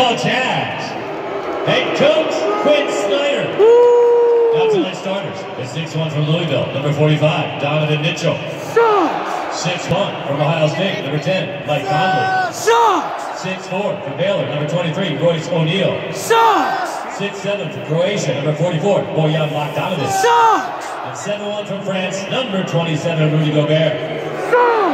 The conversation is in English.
Utah Jazz. Head coach, Quinn Snyder. Now tonight's starters. The 6'1" from Louisville, number 45, Donovan Mitchell. 6'1" from Ohio State, number 10, Mike Conley. 6'4" from Baylor, number 23, Royce O'Neal. 6'7" from Croatia, number 44, Bojan Bogdanovic. And 7'1" from France, number 27, Rudy Gobert.